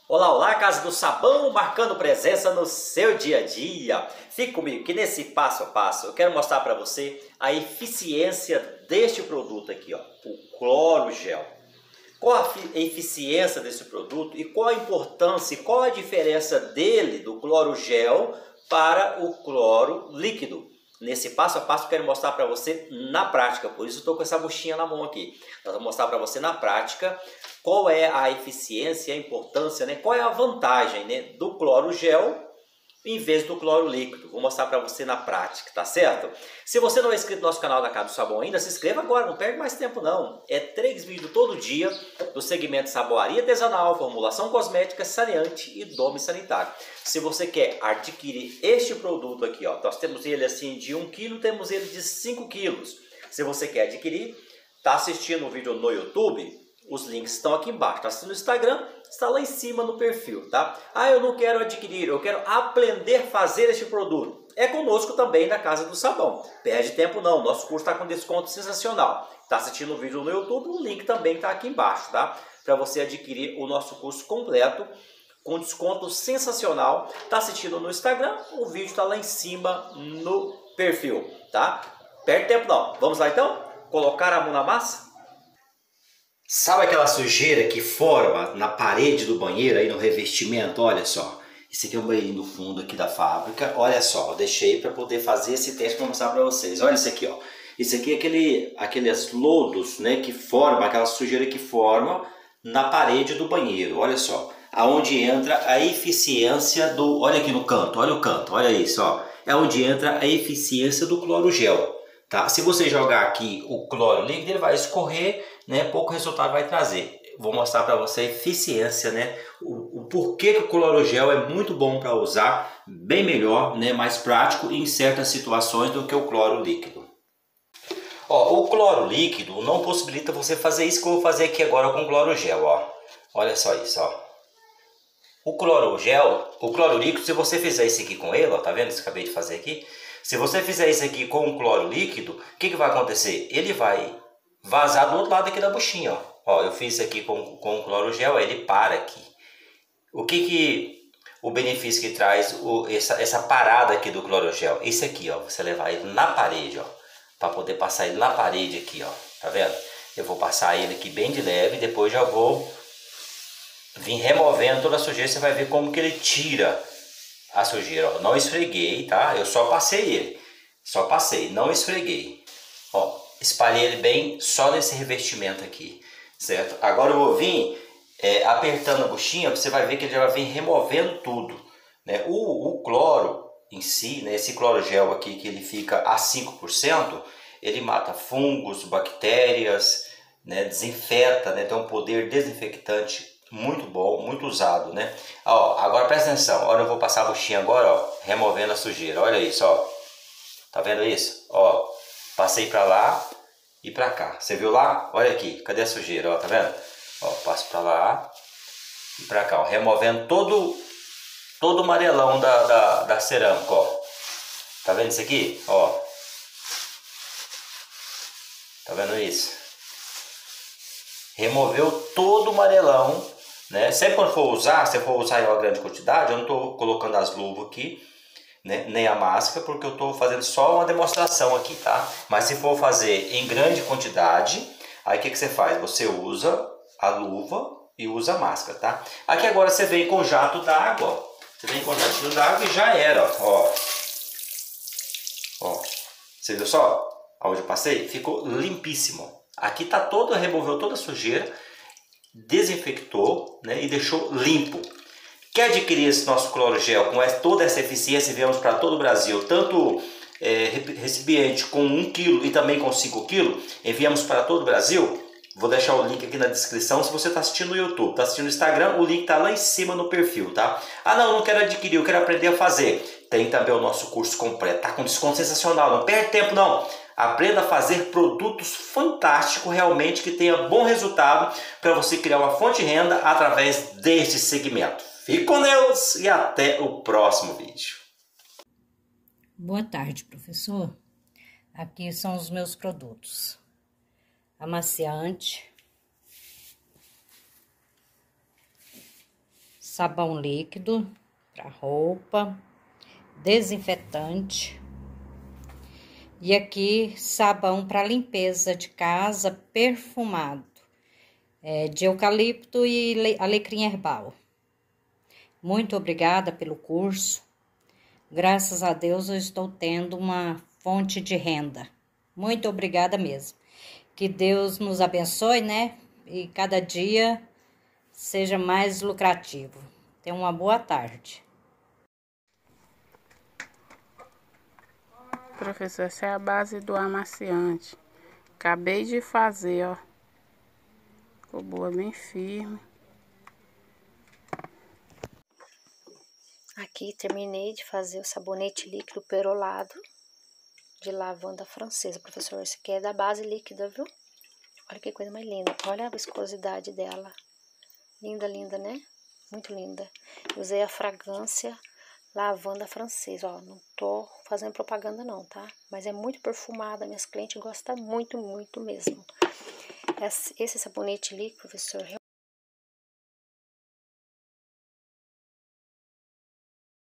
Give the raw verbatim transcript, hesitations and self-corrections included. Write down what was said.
Olá, olá, Casa do Sabão, marcando presença no seu dia a dia. Fique comigo que nesse passo a passo eu quero mostrar para você a eficiência deste produto aqui, ó, o Cloro Gel. Qual a eficiência desse produto e qual a importância e qual a diferença dele, do Cloro Gel, para o cloro líquido. Nesse passo a passo eu quero mostrar para você na prática, por isso estou com essa buchinha na mão aqui. Nós vamos mostrar para você na prática qual é a eficiência, a importância, né? Qual é a vantagem, né, do cloro gel em vez do cloro líquido. Vou mostrar para você na prática, tá certo? Se você não é inscrito no nosso canal da Casa do Sabão ainda, se inscreva agora, não perde mais tempo não. É três vídeos todo dia do segmento de saboaria artesanal, formulação cosmética, saneante e dome sanitário. Se você quer adquirir este produto aqui, ó, nós temos ele assim de um quilo, temos ele de cinco quilos. Se você quer adquirir, tá assistindo o vídeo no YouTube, os links estão aqui embaixo. Está assistindo no Instagram, está lá em cima no perfil, tá? Ah, eu não quero adquirir, eu quero aprender a fazer este produto. É conosco também na Casa do Sabão. Perde tempo não, nosso curso está com desconto sensacional. Está assistindo o vídeo no YouTube, o link também está aqui embaixo, tá? Para você adquirir o nosso curso completo com desconto sensacional. Está assistindo no Instagram, o vídeo está lá em cima no perfil, tá? Perde tempo não. Vamos lá então? Colocar a mão na massa? Sabe aquela sujeira que forma na parede do banheiro, aí no revestimento? Olha só, esse aqui é o banheiro no fundo aqui da fábrica. Olha só, eu deixei para poder fazer esse teste para mostrar para vocês. Olha isso aqui, ó. Isso aqui é aquele, aqueles lodos, né, que forma, aquela sujeira que forma na parede do banheiro. Olha só, aonde entra a eficiência do... Olha aqui no canto, olha o canto, olha isso, ó. É onde entra a eficiência do cloro gel. Tá? Se você jogar aqui o cloro líquido, ele vai escorrer, né? Pouco resultado vai trazer. Vou mostrar para você a eficiência, né? O, o porquê que o cloro gel é muito bom para usar, bem melhor, né? Mais prático em certas situações do que o cloro líquido. Ó, o cloro líquido não possibilita você fazer isso que eu vou fazer aqui agora com o cloro gel, ó. Olha só isso, ó. O cloro gel, o cloro líquido, se você fizer isso aqui com ele, ó, tá vendo isso que eu acabei de fazer aqui? Se você fizer isso aqui com o cloro líquido, o que, que vai acontecer? Ele vai vazar do outro lado aqui da buchinha, ó. Ó, eu fiz isso aqui com, com o cloro gel, aí ele para aqui. O que que o benefício que traz o, essa, essa parada aqui do cloro gel? Esse aqui, ó, você levar ele na parede, ó, para poder passar ele na parede aqui, ó, tá vendo? Eu vou passar ele aqui bem de leve, depois já vou vir removendo toda a sujeira, você vai ver como que ele tira a sujeira, ó. Não esfreguei, tá? Eu só passei ele, só passei, não esfreguei. Ó, espalhei ele bem só nesse revestimento aqui, certo? Agora eu vou vir é, apertando a buchinha, você vai ver que ele já vai vir removendo tudo, né? O, o cloro em si, né? Esse cloro gel aqui que ele fica a cinco por cento, ele mata fungos, bactérias, né? Desinfeta, né? Tem um poder desinfectante muito bom, muito usado, né? Ó, agora presta atenção, olha, eu vou passar a buchinha agora, ó, removendo a sujeira, olha isso, ó. Tá vendo isso? Ó, passei pra lá e pra cá. Você viu lá? Olha aqui, cadê a sujeira, ó, tá vendo? Ó, passo pra lá e pra cá, ó, removendo todo, todo o amarelão da, da, da cerâmica, ó. Tá vendo isso aqui? Ó. Tá vendo isso? Removeu todo o amarelão. Né? Sempre quando for usar, se for usar em uma grande quantidade, eu não estou colocando as luvas aqui, né? Nem a máscara, porque eu estou fazendo só uma demonstração aqui, tá? Mas se for fazer em grande quantidade, aí o que, que você faz? Você usa a luva e usa a máscara, tá? Aqui agora você vem com jato d'água, você vem com jato d'água e já era, ó. Ó, você viu só? Onde eu passei? Ficou limpíssimo. Aqui tá todo, removeu toda a sujeira, desinfectou, né, e deixou limpo. Quer adquirir esse nosso cloro gel com toda essa eficiência? Enviamos para todo o Brasil, tanto é, recipiente com um quilo e também com cinco quilos, enviamos para todo o Brasil. Vou deixar o link aqui na descrição. Se você está assistindo no YouTube, está assistindo no Instagram, o link está lá em cima no perfil, tá? Ah não, não quero adquirir, eu quero aprender a fazer. Tem também o nosso curso completo, tá com desconto sensacional, não perde tempo não. Aprenda a fazer produtos fantásticos, realmente, que tenha bom resultado para você criar uma fonte de renda através deste segmento. Fique com Deus e até o próximo vídeo. Boa tarde, professor. Aqui são os meus produtos. Amaciante, sabão líquido para roupa, desinfetante. E aqui, sabão para limpeza de casa perfumado, é, de eucalipto e alecrim herbal. Muito obrigada pelo curso. Graças a Deus eu estou tendo uma fonte de renda. Muito obrigada mesmo. Que Deus nos abençoe, né? E cada dia seja mais lucrativo. Tenha uma boa tarde. Professor, essa é a base do amaciante. Acabei de fazer, ó. Ficou boa, bem firme. Aqui terminei de fazer o sabonete líquido perolado de lavanda francesa. Professor, esse aqui é da base líquida, viu? Olha que coisa mais linda. Olha a viscosidade dela. Linda, linda, né? Muito linda. Usei a fragrância lavanda francesa, ó. Não tô fazendo propaganda não, tá? Mas é muito perfumada. Minhas clientes gostam muito, muito mesmo. Esse sabonete líquido, professor,